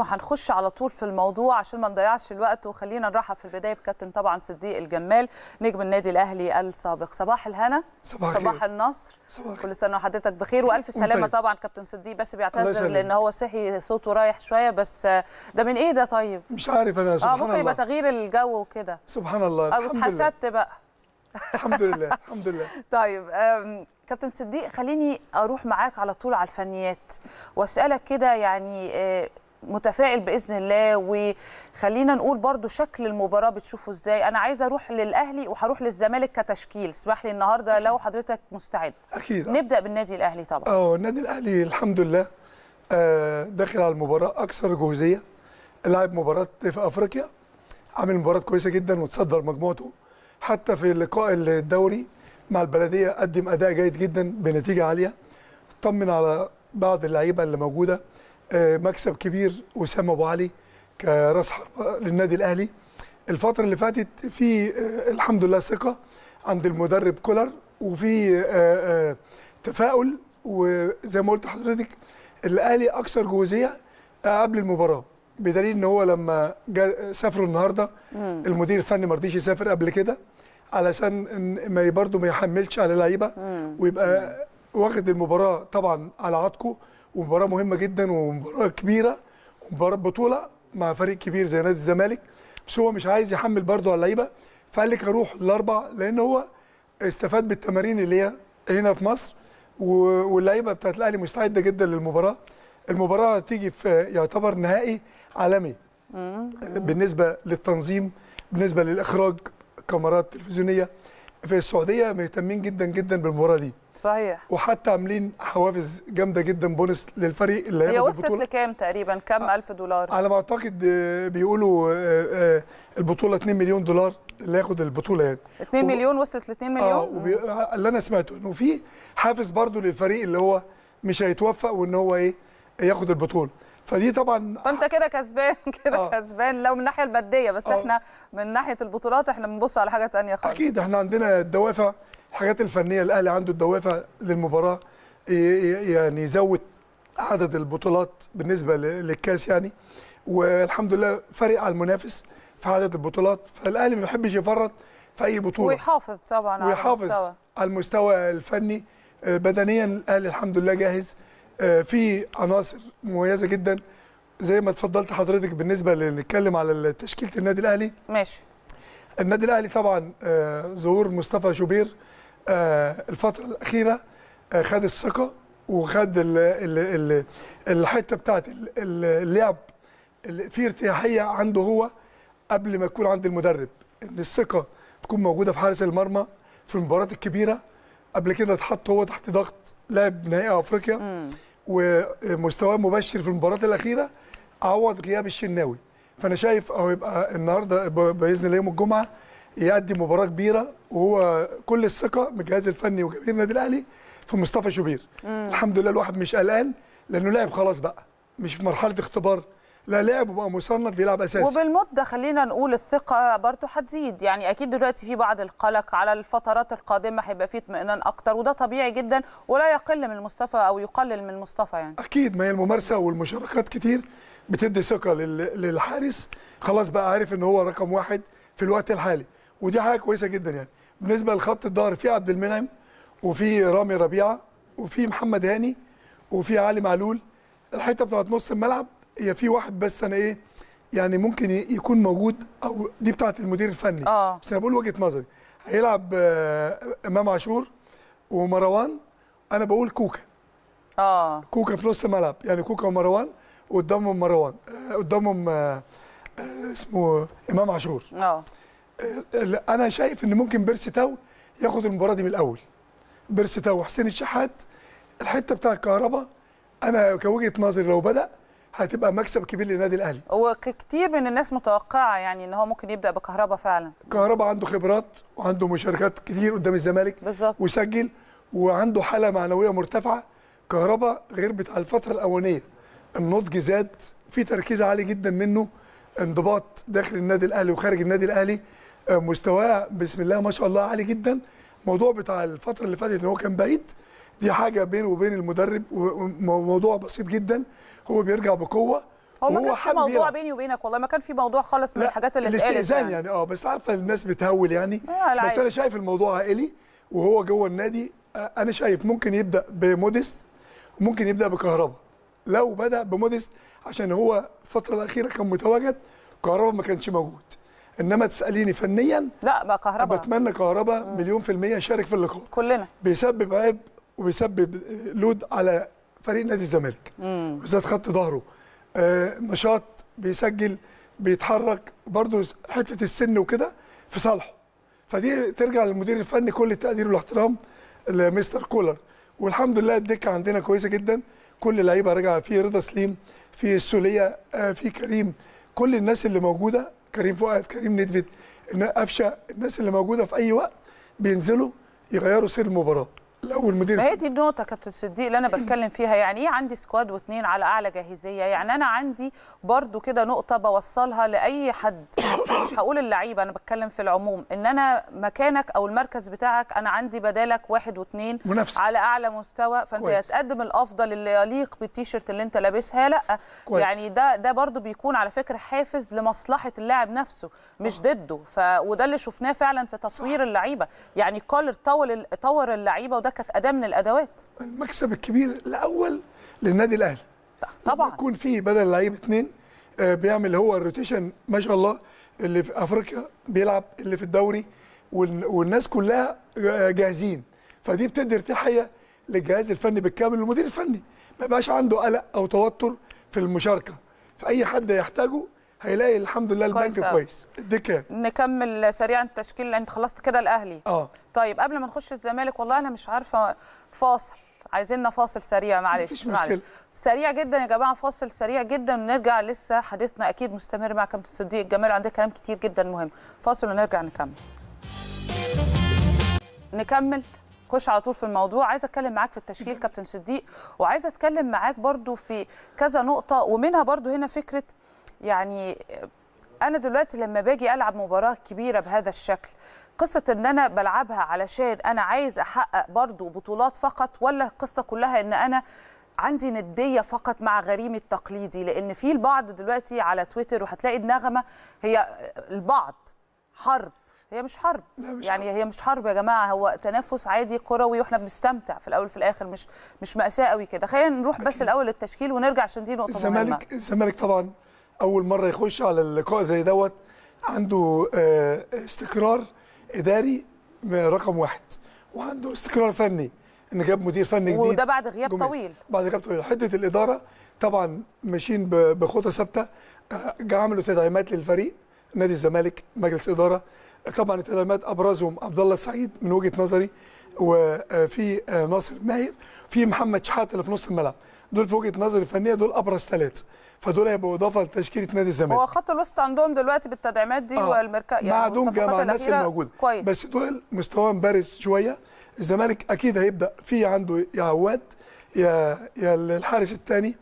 وهنخش على طول في الموضوع عشان ما نضيعش الوقت، وخلينا نرحب في البدايه بكابتن طبعا صديق الجمال نجم النادي الاهلي السابق. صباح الهنا، صباح النصر، كل سنه وحضرتك بخير والف سلامه. طبعا كابتن صديق بس بيعتذر لان هو صحي صوته رايح شويه، بس ده من ايه ده؟ طيب مش عارف انا، سبحان الله. ممكن يبقى تغيير الجو وكده، سبحان الله. الحمد لله اتحسدت بقى. الحمد لله الحمد لله. طيب كابتن صديق، خليني اروح معاك على طول على الفنيات واسالك كده، يعني متفائل باذن الله، وخلينا نقول برضو شكل المباراه بتشوفه ازاي؟ انا عايزه اروح للاهلي وهروح للزمالك كتشكيل، اسمح لي النهارده لو حضرتك مستعد. اكيد. نبدا بالنادي الاهلي طبعا. النادي الاهلي الحمد لله داخل على المباراه اكثر جهوزيه، لعب مباراه في افريقيا، عامل مباراه كويسه جدا وتصدر مجموعته، حتى في اللقاء الدوري مع البلديه قدم اداء جيد جدا بنتيجه عاليه. طمن على بعض اللعيبه اللي موجوده، مكسب كبير وسام ابو علي كراس حربه للنادي الاهلي. الفتره اللي فاتت في الحمد لله ثقه عند المدرب كولر، وفي تفاؤل، وزي ما قلت لحضرتك الاهلي اكثر جهوزيه قبل المباراه، بدليل ان هو لما سافروا النهارده المدير الفني ما رضيش يسافر قبل كده علشان ما برضه ما يحملش على اللعيبه، ويبقى واخد المباراه طبعا على عاتقه، ومباراه مهمه جدا ومباراه كبيره ومباراه بطوله مع فريق كبير زي نادي الزمالك، بس هو مش عايز يحمل برضه على اللعيبه، فقال لك هروح الاربع لان هو استفاد بالتمارين اللي هي هنا في مصر، واللعيبه بتاعت الاهلي مستعده جدا للمباراه. المباراه تيجي في يعتبر نهائي عالمي بالنسبه للتنظيم، بالنسبه للاخراج، كاميرات تلفزيونيه في السعوديه مهتمين جدا جدا بالمباراه دي. صحيح. وحتى عاملين حوافز جامده جدا بونس للفريق اللي هياخد البطوله. هي وصلت لكام تقريبا؟ كام ألف دولار؟ على ما اعتقد بيقولوا البطوله 2 مليون دولار اللي هياخد البطوله يعني. 2 مليون وصلت ل 2 مليون؟ اللي انا سمعته انه في حافز برضو للفريق اللي هو مش هيتوفق وان هو ياخد البطوله، فدي طبعا فانت كده كسبان كده كسبان لو من الناحيه الماديه، بس احنا من ناحيه البطولات احنا بنبص على حاجه ثانيه خالص. اكيد احنا عندنا الدوافع، الحاجات الفنيه، الاهلي عنده الدوافع للمباراه، يعني يزود عدد البطولات بالنسبه للكاس يعني، والحمد لله فارق على المنافس في عدد البطولات، فالاهلي ما بيحبش يفرط في اي بطوله، ويحافظ طبعا على المستوى الفني. بدنيا الاهلي الحمد لله جاهز، في عناصر مميزه جدا زي ما اتفضلت حضرتك. بالنسبه نتكلم على تشكيله النادي الاهلي، ماشي. النادي الاهلي طبعا ظهور مصطفى شوبير الفتره الاخيره خد الثقه وخد الحته بتاعت اللعب في ارتياحيه عنده هو قبل ما يكون عند المدرب، ان الثقه تكون موجوده في حارس المرمى في المباريات الكبيره. قبل كده اتحط هو تحت ضغط، لعب نهائي افريقيا ومستواه مبشر في المباراه الاخيره، عوض غياب الشناوي. فانا شايف يبقى النهارده باذن الله يوم الجمعه يقدم مباراه كبيره، وهو كل الثقه من الجهاز الفني وجماهير النادي الاهلي في مصطفى شوبير. الحمد لله الواحد مش قلقان لانه لعب خلاص بقى، مش في مرحله اختبار، لا لعب وبقى مصنف بيلعب اساسي. وبالمده خلينا نقول الثقه برضه هتزيد، يعني اكيد دلوقتي في بعض القلق على الفترات القادمه، هيبقى في اطمئنان اكتر، وده طبيعي جدا ولا يقل من مصطفى او يقلل من مصطفى يعني. اكيد، ما هي الممارسه والمشاركات كتير بتدي ثقه للحارس، خلاص بقى عارف ان هو رقم واحد في الوقت الحالي، ودي حاجه كويسه جدا يعني. بالنسبه لخط الظهر في عبد المنعم وفي رامي ربيعه وفي محمد هاني وفي علي معلول. الحته بتاعت نص الملعب هي في واحد بس انا يعني ممكن يكون موجود، او دي بتاعت المدير الفني، بس انا بقول وجهه نظري. هيلعب امام عاشور ومروان، انا بقول كوكا. كوكا في نص الملعب، يعني كوكا ومروان، وقدامهم مروان، قدامهم اسمه امام عاشور. انا شايف ان ممكن بيرسي تاو ياخد المباراه دي من الاول. بيرسي تاو وحسين الشحات، الحته بتاع الكهرباء انا كوجهه نظري لو بدا هتبقى مكسب كبير للنادي الاهلي. وكتير من الناس متوقعه يعني ان هو ممكن يبدا بكهرباء فعلا. كهرباء عنده خبرات وعنده مشاركات كتير قدام الزمالك بالظبط، وسجل، وعنده حاله معنويه مرتفعه. كهرباء غير بتاع الفتره الاولانيه، النضج زاد، في تركيز عالي جدا منه، انضباط داخل النادي الاهلي وخارج النادي الاهلي، مستواه بسم الله ما شاء الله عالي جدا. الموضوع بتاع الفتره اللي فاتت ان هو كان بعيد، دي حاجه بينه وبين المدرب، وموضوع بسيط جدا، هو بيرجع بقوه هو ما كانش في موضوع بيني وبينك والله، ما كان في موضوع خالص من الحاجات اللي اتقالت الاستئذان يعني بس عارفه الناس بتهول يعني. بس انا شايف الموضوع عائلي وهو جوه النادي. انا شايف ممكن يبدا بموديست وممكن يبدا بكهربا. لو بدا بموديست عشان هو الفتره الاخيره كان متواجد، كهربا ما كانش موجود. انما تساليني فنيا لا بقى كهربا، بتمنى كهربا مليون في المية يشارك في اللقاء. كلنا بيسبب عيب وبيسبب لود على فريق نادي الزمالك بالذات خط ظهره. نشاط، بيسجل، بيتحرك، برضه حته السن وكده في صالحه. فدي ترجع للمدير الفني كل التقدير والاحترام لمستر كولر. والحمد لله الدكه عندنا كويسه جدا، كل اللعيبه راجعه، في رضا سليم، في السوليه، في كريم، كل الناس اللي موجوده، كريم فؤاد، كريم ندفد، قفشه، الناس اللي موجوده في اي وقت بينزلوا يغيروا سير المباراه. لو المدير هي دي النقطة كابتن صديق اللي أنا بتكلم فيها. يعني إيه عندي سكواد واثنين على أعلى جاهزية؟ يعني أنا عندي برضو كده نقطة بوصلها لأي حد، مش هقول اللعيبة، أنا بتكلم في العموم، إن أنا مكانك أو المركز بتاعك أنا عندي بدالك واحد واثنين على أعلى مستوى، فأنت يا تقدم الأفضل اللي يليق بالتيشيرت اللي أنت لابسها، لأ يعني ده برضو بيكون على فكرة حافز لمصلحة اللاعب نفسه مش ضده. وده اللي شفناه فعلا في تطوير اللعيبة. يعني كولر طور اللعيبة، وده كانت أداة من الأدوات. المكسب الكبير الأول للنادي الأهلي طبعا يكون فيه بدل لعيب اثنين بيعمل هو الروتيشن ما شاء الله، اللي في أفريقيا بيلعب، اللي في الدوري، والناس كلها جاهزين. فدي بتدي ارتياحية للجهاز الفني بالكامل، والمدير الفني ما يبقاش عنده قلق أو توتر في المشاركة. فأي حد يحتاجه هيلاقي الحمد لله البنك كويس. الدكه نكمل سريعا التشكيل، انت خلصت كده الاهلي. طيب قبل ما نخش الزمالك، والله انا مش عارفه، فاصل، عايزيننا فاصل سريع، معلش مفيش مشكله، سريع جدا يا جماعه، فاصل سريع جدا ونرجع. لسه حديثنا اكيد مستمر مع كابتن صديق الجمال، عندنا كلام كتير جدا مهم. فاصل ونرجع نكمل خش على طول في الموضوع. عايزه اتكلم معاك في التشكيل كابتن صديق، وعايزه اتكلم معاك برضو في كذا نقطه، ومنها برضو هنا فكره، يعني أنا دلوقتي لما باجي ألعب مباراة كبيرة بهذا الشكل، قصة إن أنا بلعبها علشان أنا عايز أحقق برضو بطولات فقط، ولا القصة كلها إن أنا عندي ندية فقط مع غريمي التقليدي؟ لأن في البعض دلوقتي على تويتر، وهتلاقي النغمة هي البعض حرب. هي مش حرب، يعني هي مش حرب يا جماعة، هو تنافس عادي كروي، وإحنا بنستمتع في الأول وفي الآخر، مش مأساة قوي كده. خلينا نروح بس الأول للتشكيل ونرجع عشان دي نقطة مهمة. الزمالك طبعا أول مرة يخش على اللقاء زي دوت، عنده استقرار إداري رقم واحد، وعنده استقرار فني إن جاب مدير فني جديد، وده بعد غياب طويل. بعد غياب طويل. حتة الإدارة طبعا ماشيين بخطة ثابتة. عملوا تدعيمات للفريق نادي الزمالك، مجلس إدارة. طبعا التدعيمات أبرزهم عبد الله السعيد من وجهة نظري، وفي ناصر ماهر، في محمد شحاتة اللي في نص الملعب. دول في وجهة نظري الفنية دول أبرز ثلاثة، فدول هيبقوا اضافه لتشكيله نادي الزمالك. هو خط الوسط عندهم دلوقتي بالتدعيمات دي والمركز يعني مع دونجا مع الناس الموجوده كويس، بس دول مستواهم بارز شويه. الزمالك اكيد هيبدا في عنده يا عواد يا الحارس الثاني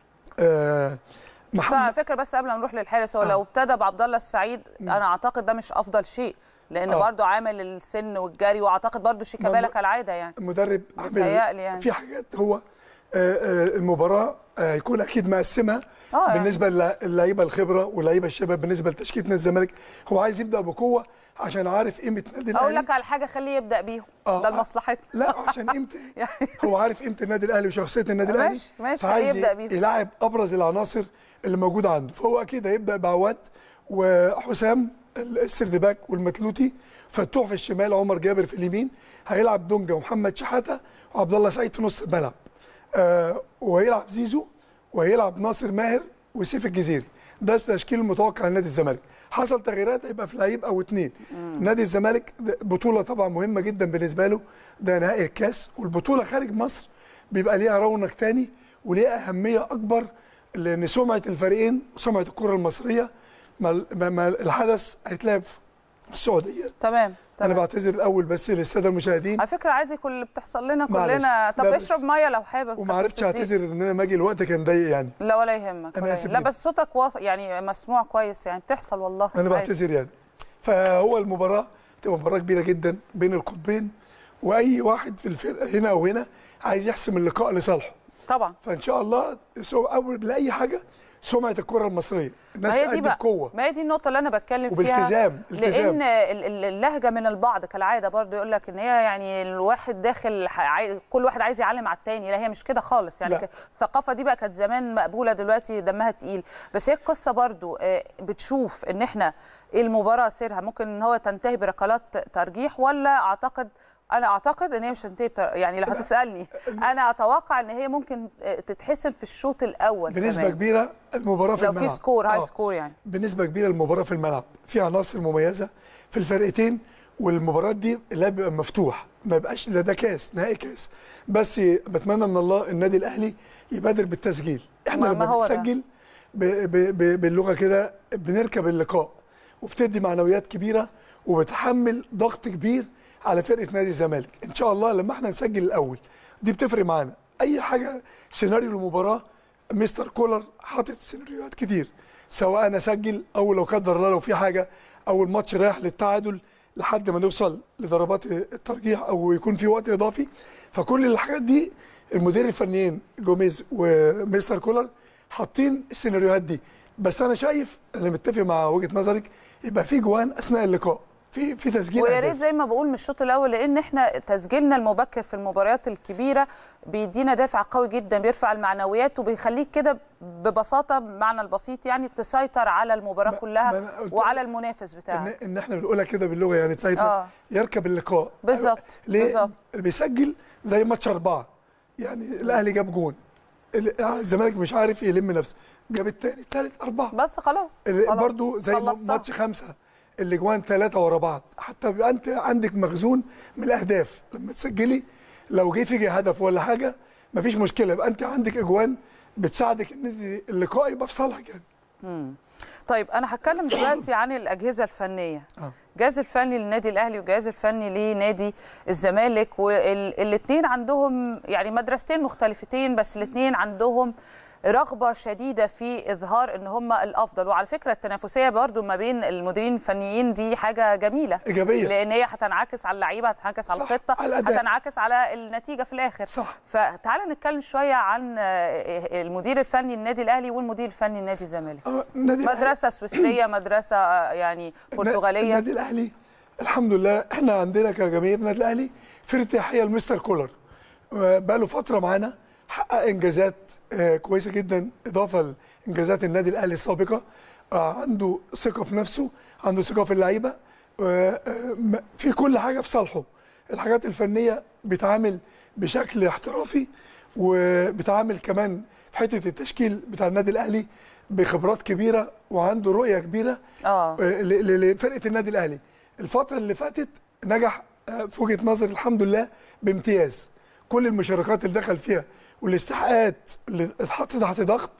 محمد. على فكره بس قبل ما نروح للحارس، هو لو ابتدى بعبد الله السعيد انا اعتقد ده مش افضل شيء، لان برضه عامل السن والجري، واعتقد برضه شيكابالا كالعاده يعني المدرب عامل في حاجات. هو المباراه هيكون اكيد مقسمها بالنسبه للعيبه الخبره واللعيبه الشباب. بالنسبه لتشكيله نادي الزمالك هو عايز يبدا بقوه عشان عارف قيمه نادي الاهلي. اقول لك على حاجه، خليه يبدا بيهم، ده لمصلحتنا. لا عشان قيمته هو عارف قيمه النادي الاهلي وشخصيه النادي الاهلي، ماشي خليه يبدا بيهم، يلاعب ابرز العناصر اللي موجوده عنده. فهو اكيد هيبدا بعواد وحسام السردباك والمتلوتي، فتوح في الشمال، عمر جابر في اليمين، هيلعب دونجا ومحمد شحاته وعبد الله سعيد في نص الملعب، وهيلعب زيزو، وهيلعب ناصر ماهر وسيف الجزيري. ده التشكيل المتوقع لنادي الزمالك. حصل تغييرات هيبقى في لعيب او اثنين. نادي الزمالك بطوله طبعا مهمه جدا بالنسبه له، ده نهائي الكاس، والبطوله خارج مصر بيبقى ليها رونق ثاني وليها اهميه اكبر، لان سمعه الفريقين وسمعه الكره المصريه ما الحدث هيتلعب في السعوديه. تمام. انا بعتذر الاول بس للساده المشاهدين، على فكره عادي، كل اللي بتحصل لنا كلنا. طب اشرب ميه لو حابب. وما عرفتش اعتذر ان انا ماجي الوقت كان ضيق يعني. لا ولا يهمك، لا بس صوتك يعني مسموع كويس، يعني بتحصل والله. انا بعتذر يعني. فهو المباراه تبقى مباراه كبيره جدا بين القطبين، واي واحد في الفرقه هنا او هنا عايز يحسم اللقاء لصالحه طبعا. فان شاء الله اول لاي حاجه سمعه الكره المصريه، الناس تأدي بقوه. ما هي دي النقطه اللي انا بتكلم وبالتزام فيها، لان اللهجه من البعض كالعاده برضو يقول لك ان هي يعني الواحد داخل كل واحد عايز يعلم على الثاني. لا، هي مش كده خالص يعني. لا. الثقافه دي بقى كانت زمان مقبوله، دلوقتي دمها تقيل. بس هي القصه برضو بتشوف ان احنا المباراه سيرها ممكن ان هو تنتهي بركلات ترجيح، ولا انا اعتقد ان هي مش هتنتهي يعني لو هتسالني انا اتوقع ان هي ممكن تتحسم في الشوط الاول بنسبه كمان. كبيره المباراه في الملعب لو في سكور هاي سكور يعني بنسبه كبيره المباراه في الملعب، في عناصر مميزه في الفرقتين، والمباراه دي اللعب بيبقى مفتوح، ما يبقاش ده كاس نهائي كاس. بس بتمنى من الله النادي الاهلي يبادر بالتسجيل. احنا لما بنسجل باللغه كده بنركب اللقاء، وبتدي معنويات كبيره وبتحمل ضغط كبير على فرقه نادي الزمالك. ان شاء الله لما احنا نسجل الاول دي بتفرق معانا. اي حاجه سيناريو المباراه مستر كولر حاطط سيناريوهات كتير، سواء انا اسجل او لو قدر الله لو في حاجه او الماتش رايح للتعادل لحد ما نوصل لضربات الترجيح او يكون في وقت اضافي. فكل الحاجات دي المدير الفنيين جوميز ومستر كولر حاطين السيناريوهات دي. بس انا شايف انا متفق مع وجهه نظرك، يبقى في جوان اثناء اللقاء، في تسجيل. ويا ريت زي ما بقول من الشوط الاول، لان احنا تسجيلنا المبكر في المباريات الكبيره بيدينا دافع قوي جدا، بيرفع المعنويات وبيخليك كده ببساطه بمعنى البسيط يعني تسيطر على المباراه كلها وعلى المنافس بتاعك. ان احنا بنقولها كده باللغه يعني تسيطر يركب اللقاء بالظبط. ليه؟ بالظبط. اللي بيسجل زي ماتش 4 يعني الاهلي جاب جون، الزمالك مش عارف يلم نفسه، جاب الثاني الثالث 4 بس خلاص برضو زي ماتش 5 الاجوان 3 ورا بعض، حتى بيبقى انت عندك مخزون من الاهداف لما تسجلي. لو جه فيجي هدف ولا حاجه مفيش مشكله، يبقى انت عندك اجوان بتساعدك ان اللقاء يبقى في صالحك يعني. طيب انا هتكلم دلوقتي عن الاجهزه الفنيه. الجهاز الفني للنادي الاهلي والجهاز الفني لنادي الزمالك، والاثنين عندهم يعني مدرستين مختلفتين، بس الاثنين عندهم رغبه شديده في اظهار ان هم الافضل. وعلى فكره التنافسيه برضو ما بين المديرين الفنيين دي حاجه جميله ايجابيه، لان هي هتنعكس على اللعيبه، هتنعكس على الخطه، هتنعكس على النتيجه في الاخر. صح. فتعالى نتكلم شويه عن المدير الفني للنادي الاهلي والمدير الفني لنادي الزمالك. مدرسه سويسريه، مدرسه يعني برتغاليه. النادي الاهلي الحمد لله احنا عندنا كجماهير النادي الاهلي في ارتياحيه لمستر كولر، بقى له فتره معانا، حقق انجازات كويسه جدا اضافه لانجازات النادي الاهلي السابقه. عنده ثقه في نفسه، عنده ثقه في اللعيبه، في كل حاجه في صالحه. الحاجات الفنيه بيتعامل بشكل احترافي، وبيتعامل كمان في حته التشكيل بتاع النادي الاهلي بخبرات كبيره، وعنده رؤيه كبيره لفرقه النادي الاهلي. الفتره اللي فاتت نجح في وجهه نظري الحمد لله بامتياز. كل المشاركات اللي دخل فيها والاستحقاقات اللي اتحط تحت ضغط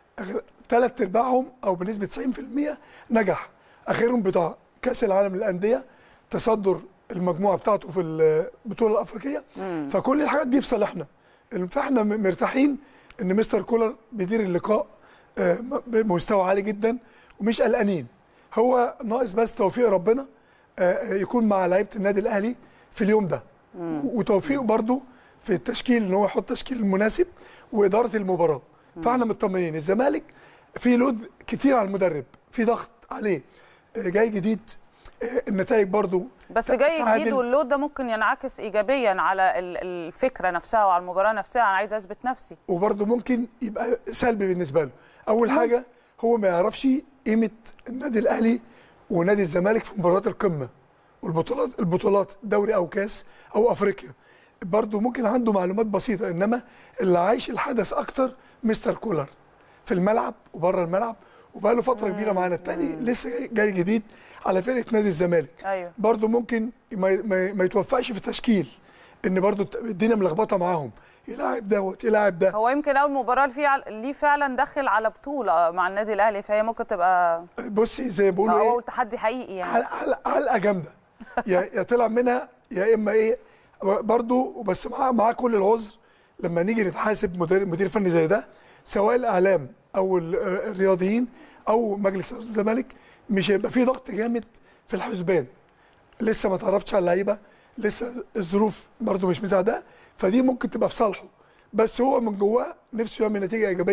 3/4 او بنسبه 90% نجح. اخرهم بتاع كاس العالم للانديه، تصدر المجموعه بتاعته في البطوله الافريقيه. فكل الحاجات دي في صالحنا، فاحنا مرتاحين ان مستر كولر بيدير اللقاء بمستوى عالي جدا ومش قلقانين. هو ناقص بس توفيق ربنا يكون مع لعيبه النادي الاهلي في اليوم ده، وتوفيقه برضو في التشكيل ان هو يحط تشكيل مناسب واداره المباراه. فاحنا مطمنين. الزمالك في لود كتير على المدرب، في ضغط عليه، جاي جديد، النتائج برضو بس جاي جديد، واللود ده ممكن ينعكس ايجابيا على الفكره نفسها وعلى المباراه نفسها. انا عايز اثبت نفسي، وبرضو ممكن يبقى سلبي بالنسبه له. اول حاجه هو ما يعرفش قيمه النادي الاهلي ونادي الزمالك في مباريات القمه والبطولات دوري او كاس او افريقيا. برضو ممكن عنده معلومات بسيطه، انما اللي عايش الحدث اكتر مستر كولر في الملعب وبره الملعب، وبقى له فتره كبيره معانا. الثاني لسه جاي جديد على فرقه نادي الزمالك. أيوه. برضو ممكن ما يتوفقش في التشكيل، ان برضو الدنيا ملخبطه معاهم، يلاعب دوت يلاعب ده. هو يمكن اول مباراه ليه فعلا داخل على بطوله مع النادي الاهلي، فهي ممكن تبقى بصي زي ما بيقولوا اول تحدي حقيقي يعني، علقه جامده يا طلع منها يا اما ايه برضو. بس معاه كل العذر لما نيجي نتحاسب مدير فني زي ده، سواء الاعلام او الرياضيين او مجلس الزمالك، مش هيبقى في ضغط جامد في الحسبان. لسه ما تعرفتش على اللعيبه، لسه الظروف برضو مش مساعده، فدي ممكن تبقى في صالحه. بس هو من جواه نفسه يعمل نتيجه ايجابيه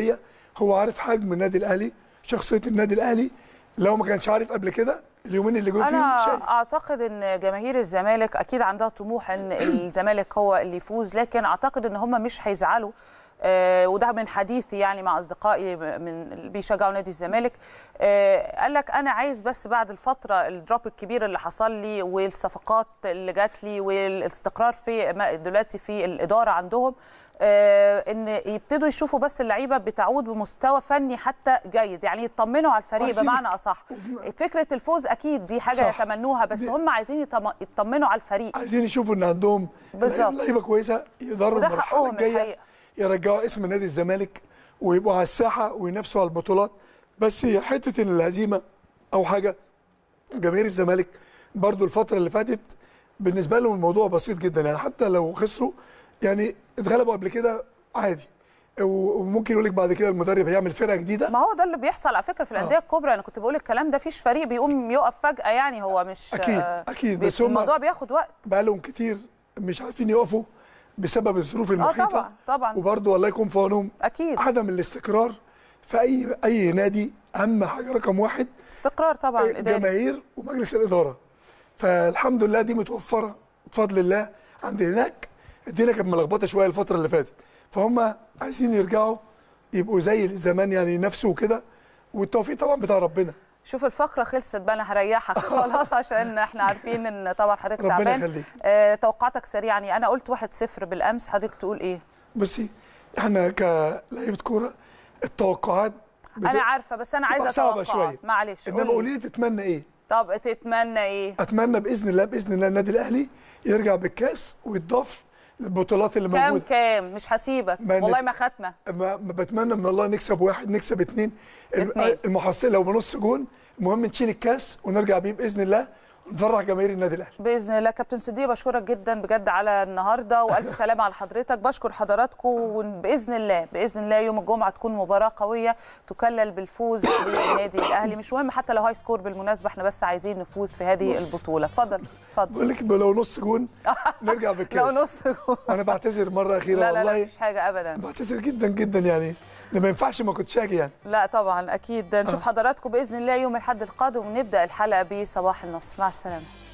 هو عارف حجم النادي الاهلي، شخصيه النادي الاهلي. لو ما كانش عارف قبل كده اليومين اللي جم فيهم انا اعتقد ان جماهير الزمالك اكيد عندها طموح ان الزمالك هو اللي يفوز، لكن اعتقد ان هم مش هيزعلوا. وده من حديثي يعني مع اصدقائي من بيشجعوا نادي الزمالك. قال لك انا عايز بس بعد الفتره الدروب الكبير اللي حصل لي والصفقات اللي جات لي والاستقرار في دلوقتي في الاداره عندهم، ان يبتدوا يشوفوا بس اللعيبه بتعود بمستوى فني حتى جيد، يعني يطمنوا على الفريق بمعنى اصح. فكره الفوز اكيد دي حاجه صح. يتمنوها، بس هم عايزين يطمنوا على الفريق، عايزين يشوفوا ان عندهم لعيبه كويسه يقدروا المرحله الجايه يرجعوا اسم نادي الزمالك ويبقوا على الساحه وينافسوا على البطولات. بس حته الهزيمه او حاجه، جماهير الزمالك برضو الفتره اللي فاتت بالنسبه لهم الموضوع بسيط جدا، يعني حتى لو خسروا يعني اتغلبوا قبل كده عادي، وممكن يقول لك بعد كده المدرب هيعمل فرقه جديده. ما هو ده اللي بيحصل على فكره في الانديه الكبرى. انا كنت بقول الكلام ده، فيش فريق بيقوم يقف فجاه، يعني هو مش اكيد بس الموضوع بياخد وقت. بقى لهم كتير مش عارفين يقفوا بسبب الظروف المحيطه. طبعا وبرضه الله يكون في عونهم، اكيد عدم الاستقرار في اي نادي. اهم حاجه رقم واحد استقرار طبعا الجماهير ومجلس الاداره. فالحمد لله دي متوفره بفضل الله. عند هناك الدنيا كانت ملخبطه شويه الفتره اللي فاتت، فهم عايزين يرجعوا يبقوا زي زمان، يعني نفسه وكده، والتوفيق طبعا بتاع ربنا. شوف الفقره خلصت بقى، انا هريحك خلاص عشان احنا عارفين ان طبعا حضرتك تعبان. ربنا يخليك. توقعاتك سريعا، يعني انا قلت 1-0 بالامس، حضرتك تقول ايه؟ بصي احنا كلاعيبه كوره التوقعات انا عارفه، بس انا عايزه صعبه شويه، معلش. انما قولي لي تتمنى ايه؟ طب تتمنى ايه؟ اتمنى باذن الله النادي الاهلي يرجع بالكاس ويتضاف للبطولات اللي موجوده. كام مش هسيبك والله ما ختمه. ما بتمنى من الله نكسب 1 نكسب 2 المحصله لو بنص جون، المهم نشيل الكاس ونرجع بيه باذن الله ونفرح جماهير النادي الاهلي باذن الله. كابتن صديق بشكرك جدا بجد على النهارده، والف سلامه على حضرتك. بشكر حضراتكم، وباذن الله يوم الجمعه تكون مباراه قويه تكلل بالفوز للنادي الاهلي. مش مهم حتى لو هاي سكور بالمناسبه، احنا بس عايزين نفوز في هذه البطوله. اتفضل. بقول لك لو نص جون نرجع بالكاس. لو نص جون. انا بعتذر مره اخيره. لا والله لا مفيش حاجه ابدا، بعتذر جدا جدا، يعني ده ما ينفعش ما كنتش اجي يعني. لا طبعا اكيد. نشوف حضراتكم باذن الله يوم الاحد القادم، ونبدا الحلقه بصباح النصر. مع السلامه.